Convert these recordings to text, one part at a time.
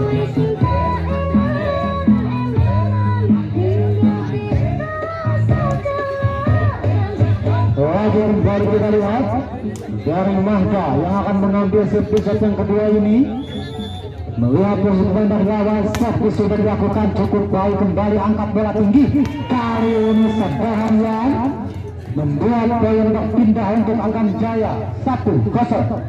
Kembali kita lihat dari Mahda yang akan mengambil servis yang kedua ini. Melihat persiapan dari lawan, servis sudah dilakukan cukup baik, kembali angkat bola tinggi. Kali ini Sebastian membuat poin berpindah untuk Agam Jaya 1-0.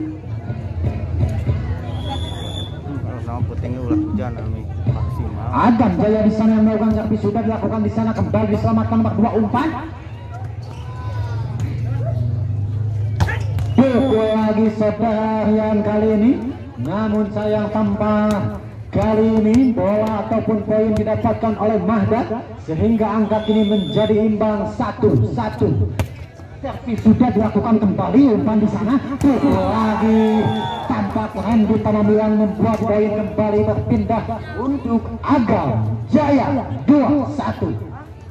Agam Jaya di sana yang melakukan servis sudah dilakukan di sana, kembali diselamatkan nomor 2 umpan. Pukul lagi Sebastian kali ini, namun sayang tanpa kali ini bola ataupun poin didapatkan oleh Mahda sehingga angka ini menjadi imbang 1-1. Servis sudah dilakukan kembali, umpan di sana, pukul lagi tampak Randy Tamamilan membuat poin kembali berpindah untuk Agam Jaya 2-1.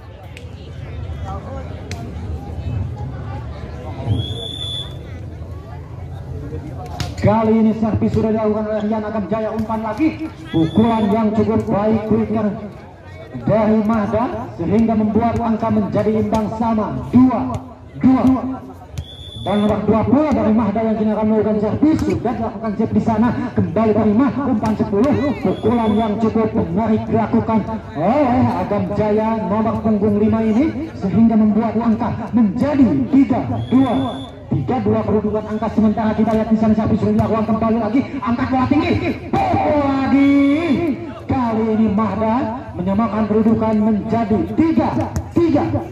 Kali ini servis sudah dilakukan oleh Rian Agam Jaya, umpan lagi, pukulan yang cukup baik quicker dari Mahda sehingga membuat angka menjadi imbang sama 2-2. Dan nomor 20 dari Mahda yang kini akan melakukan servis sudah dilakukan save di sana, kembali dari Mahda, umpan 10, pukulan yang cukup menarik dilakukan oleh Agam Jaya nomor punggung 5 ini sehingga membuat angka menjadi 3-2 kedudukan angka. Sementara kita lihat di sana servis sudah dilakukan kembali lagi, angkat bola tinggi, pukul lagi. Kali ini Mahda menyamakan kedudukan menjadi 3-3.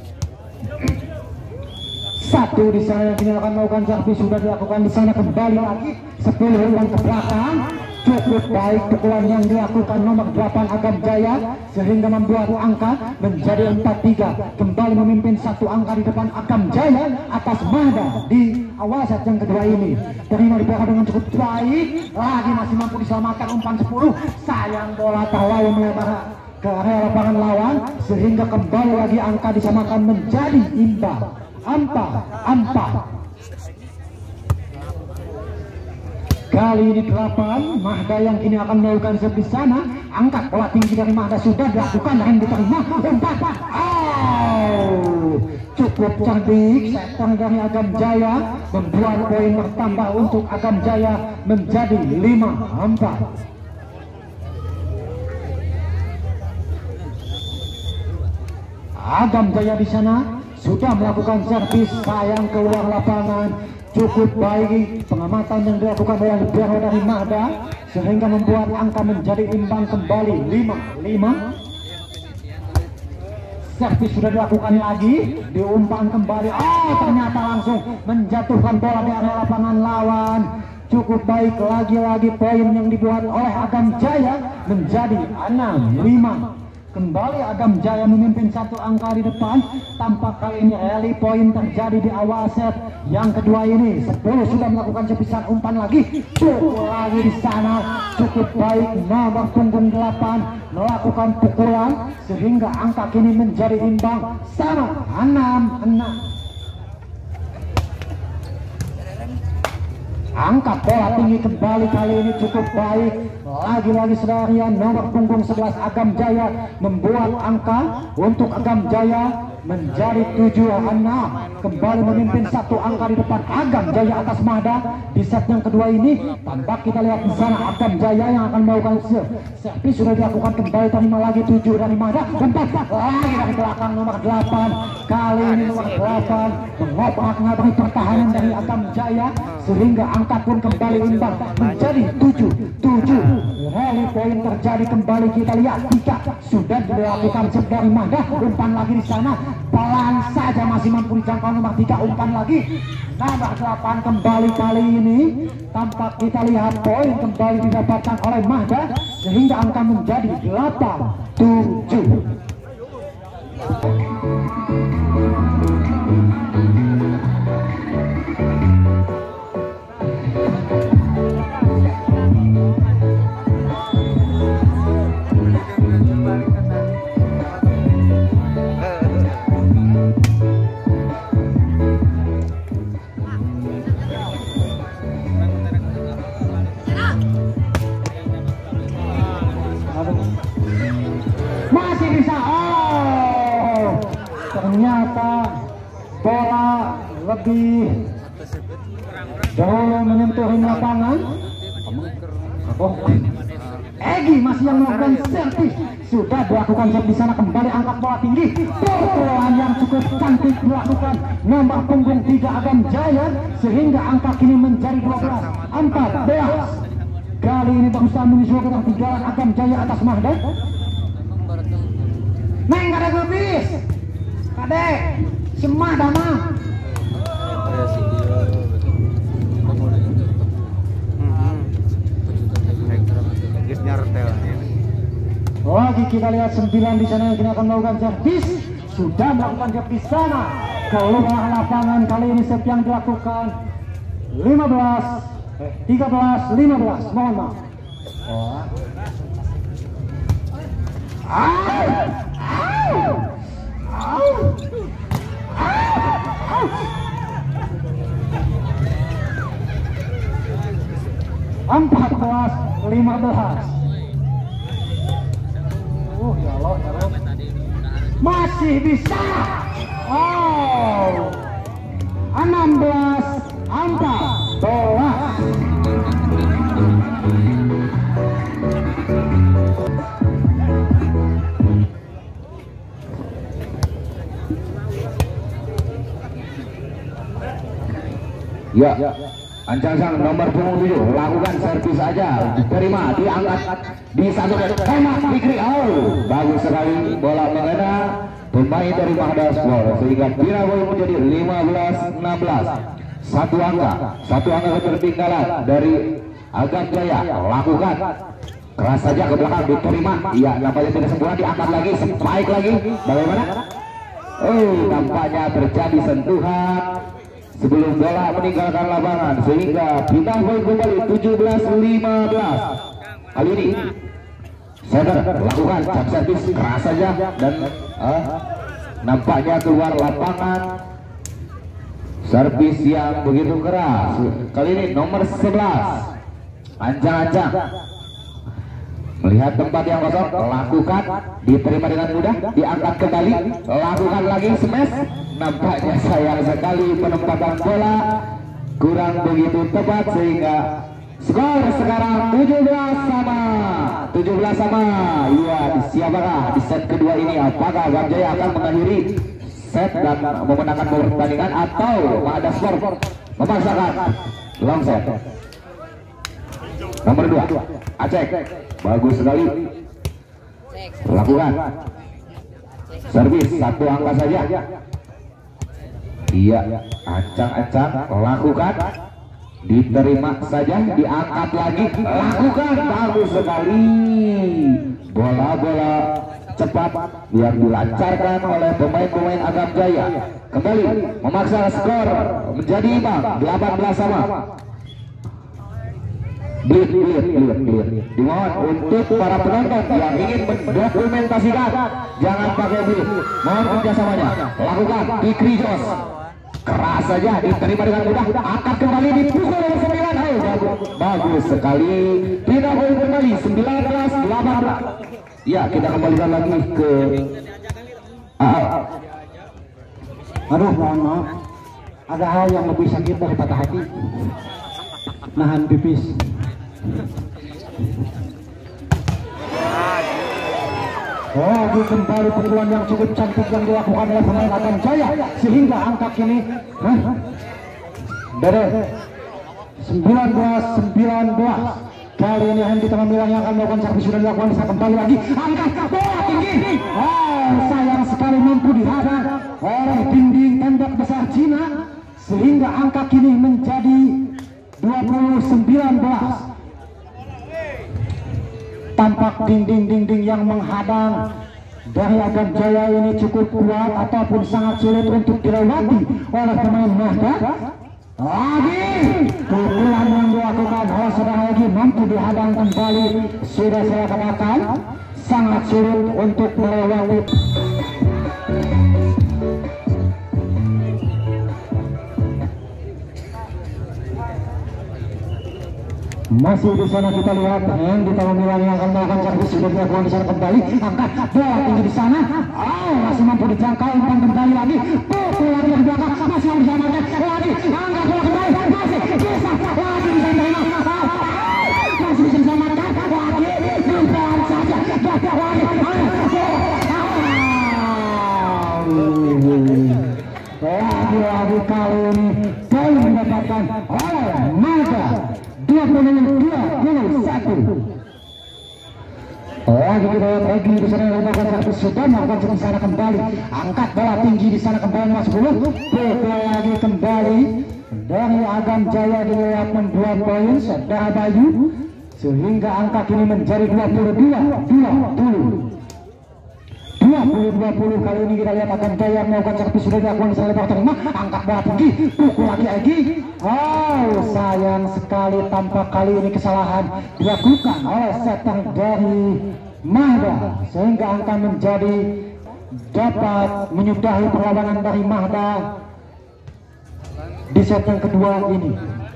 Satu di sana yang kini akan melakukan servis sudah dilakukan di sana, kembali lagi 10 ulang ke belakang. Cukup baik pukulan yang dilakukan nomor 8 Agam Jaya sehingga membuat angka menjadi 4-3. Kembali memimpin 1 angka di depan Agam Jaya atas Mahda di awal set yang kedua ini. Terima di belakang dengan cukup baik, lagi masih mampu diselamatkan, umpan 10. Sayang bola terlalu melebar ke area lapangan lawan sehingga kembali lagi angka disamakan menjadi imbang 4-4. Kali ini 8 Mahda yang kini akan melakukan servis sana, angkat bola tinggi dari Mahda sudah dilakukan dan diterima, umpan, cukup cerdik setter dari Agam Jaya membuat poin bertambah untuk Agam Jaya menjadi 5-4. Agam Jaya di sana sudah melakukan servis, sayang keluar lapangan. Cukup baik pengamatan yang dilakukan oleh Biaro dari Mahda sehingga membuat angka menjadi imbang kembali 5-5. Servis sudah dilakukan lagi, diumpan kembali, ternyata langsung menjatuhkan bola di area lapangan lawan. Cukup baik, lagi-lagi poin yang dibuat oleh Agam Jaya menjadi 6-5. Kembali Agam Jaya memimpin 1 angka di depan. Tampak kali ini rally poin terjadi di awal set yang kedua ini. 10 sudah melakukan serpisan, umpan lagi, pukul lagi di sana. Cukup baik nomor punggung 8 melakukan pukulan sehingga angka kini menjadi imbang sama 6-6. Angkat bola tinggi kembali, kali ini cukup baik, lagi-lagi sedarian nomor punggung 11 Agam Jaya membuat angka untuk Agam Jaya menjadi 7-6. Kembali memimpin 1 angka di depan Agam Jaya atas Mahda di set yang kedua ini. Tampak kita lihat di sana Agam Jaya yang akan melakukan servis sudah dilakukan, kembali terima lagi 7 dari Mahda, umpan lagi dari belakang nomor 8. Kali ini nomor 8 mengobrak-ngabrik pertahanan dari Agam Jaya sehingga angka pun kembali imbang menjadi 7-7. Rally poin terjadi kembali, kita lihat jika sudah dilakukan set dari Mahda, umpan lagi di sana, pelan saja masih mampu dijangkau nomor 3, umpan lagi nomor 8. Kembali kali ini tampak kita lihat poin kembali didapatkan oleh Mahda sehingga angka menjadi 8-7. ternyata bola lebih dahulu menyentuh lapangan. Egi masih yang melakukan servis, sudah dilakukan servis di sana, kembali angkat bola tinggi, pukulan yang cukup cantik dilakukan nomor punggung 3 Agam Jaya, sehingga angka kini menjadi 12-14. Kali ini berusaha menyusul ketinggalan Agam Jaya atas Mahda. Neng kada gebis, kadek semah dama. Lagi kita lihat 9 di sana yang kini akan melakukan servis, sudah melakukan servis di sana. Keluar lapangan kali ini set yang dilakukan 13-15, mohon maaf. Empat belas 15. Ya Allah, ya Allah. Masih bisa. 16-14. Ya, ancang-ancang nomor punggung 7 lakukan servis saja, diterima, diangkat, disatukan, tembak, Fikri, bagus sekali, bola mengena pemain dari Mahda Sport, sehingga Binaboy menjadi 15-16. Satu angka ketertinggalan dari Agam Jaya, lakukan keras saja ke belakang, diterima, iya, nampaknya tidak sempurna, diangkat lagi, spike lagi, bagaimana? Nampaknya terjadi sentuhan sebelum bola meninggalkan lapangan, sehingga Binaboy kembali 17-15. Kali ini Center lakukan jump servis keras saja dan nampaknya keluar lapangan, servis yang begitu keras. Kali ini nomor 11 ancang-ancang melihat tempat yang kosong, lakukan, diterima dengan mudah, diangkat kembali, lakukan lagi smash. Nampaknya sayang sekali penempatan bola kurang begitu tepat, sehingga skor sekarang 17 sama. Iya, siapakah di set kedua ini? Apakah Agam Jaya akan mengakhiri set dan memenangkan pertandingan, atau Mahda Sport memaksakan long set? Nomor 2 Aceh, bagus sekali, lakukan servis, satu angka saja. Iya, ancang-ancang lakukan, diterima saja, diangkat lagi, lakukan, bagus sekali. Bola-bola cepat yang dilancarkan oleh pemain-pemain Agam Jaya kembali memaksa skor menjadi imbang 18 sama. Blit. Dimohon untuk para penonton yang ingin mendokumentasikan, jangan pakai blit, mohon kerjasamanya. Lakukan Fikri Jos, keras saja, diterima dengan mudah, angkat kembali, dipukul oleh 9. Bagus sekali, Binaboy kembali 19-18. Ya, kita kembalikan lagi ke aduh, mohon maaf, ada hal yang lebih sakit dari patah hati, nahan pipis. Kembali pukulan yang cukup cantik yang dilakukan oleh pemain Agam Jaya, sehingga angka kini dari 19-19. Kali ini Hendy Tengah yang akan melakukan servis sudah dilakukan, bisa kembali lagi, angkat bola tinggi. Sayang sekali mampu dihadang oleh dinding tembak besar Cina, sehingga angka kini menjadi 20-19. Tampak dinding yang menghadang dari Agam Jaya ini cukup kuat ataupun sangat sulit untuk dilewati oleh pemain Mahda. Lagi pukulan yang dilakukan oleh saudara lagi mampu dihadang kembali, sudah saya katakan sangat sulit untuk melewati. Masih di sana kita lihat yang di tangan yang akan melakukan servis sudah dilakukan di sana kembali, angkat bola tinggi di sana. Masih mampu dijangkau, umpan kembali lagi, pukul lagi dari belakang, masih mampu diselamatkan lagi, angkat bola kembali, masih bisa lagi bisa diterima, masih bisa diselamatkan lagi, umpan saja, gagal lagi. Lagi-lagi kali ini poin didapatkan oleh Mahda 22-21. Lagi kita lihat Egi di sana yang melakukan satu sudah melakukan di sana kembali, angkat bola tinggi di sana kembali nomor 10, pukul lagi kembali dari Agam Jaya dilihat membuat poin Saudara Bayu sehingga angka kini menjadi 20-20 kali ini kita lihat Agam Jaya melakukan servis sudah dilakukan di sana lebar terima, angkat bola tinggi, pukul lagi Egi. Sayang sekali tampak kali ini kesalahan dilakukan oleh setter dari Mahda sehingga angka menjadi dapat menyudahi perlawanan dari Mahda di set yang kedua ini.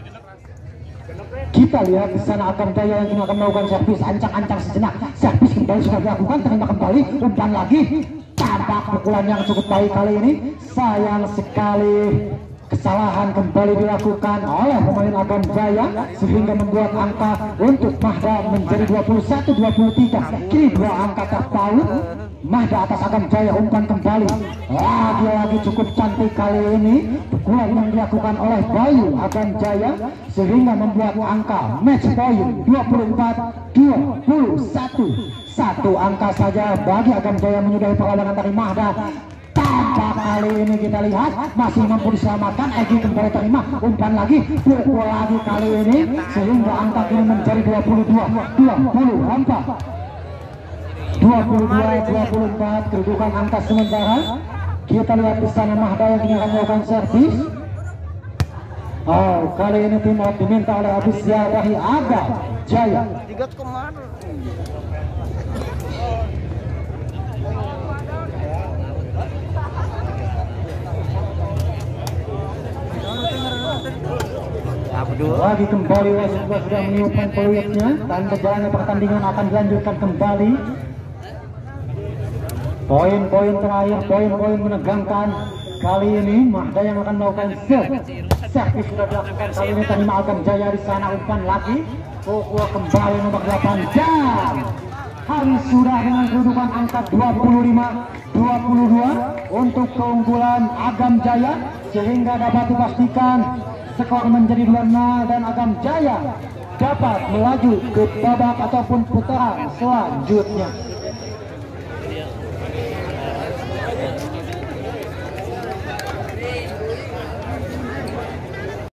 Kita lihat di sana Agam Jaya yang akan melakukan servis, ancang-ancang sejenak, servis kembali sudah dilakukan, terima kembali, umpan lagi, tampak pukulan yang cukup baik kali ini. Sayang sekali kesalahan kembali dilakukan oleh pemain Agam Jaya sehingga membuat angka untuk Mahda menjadi 21-23. Kini dua angka terpaut, Mahda atas Agam Jaya, umpan kembali lagi cukup cantik kali ini pukulan yang dilakukan oleh Bayu Agam Jaya sehingga membuat angka match point 24-21. Satu angka saja bagi Agam Jaya menyudahi perlawanan dari Mahda. Tampak kali ini kita lihat masih mampu diselamatkan, Egi kembali terima, umpan lagi, pukul lagi kali ini sehingga angka kini menjadi 22-24, kedudukan angka sementara. Kita lihat di sana Mahda yang kini akan melakukan servis. Kali ini tim diminta oleh Abisya dari Agam Jaya. Lagi kembali wasit sudah meniupkan peluitnya dan berjalannya pertandingan akan dilanjutkan kembali. Poin-poin terakhir, poin-poin menegangkan kali ini. Mahda yang akan melakukan servis sudah dilakukan kali ini, terima Agam Jaya di sana, umpan lagi, pukul kembali nomor 8 dan hari sudah dengan kedudukan angka 25-22 untuk keunggulan Agam Jaya sehingga dapat dipastikan skor menjadi 2-0 dan Agam Jaya dapat melaju ke babak ataupun putaran selanjutnya.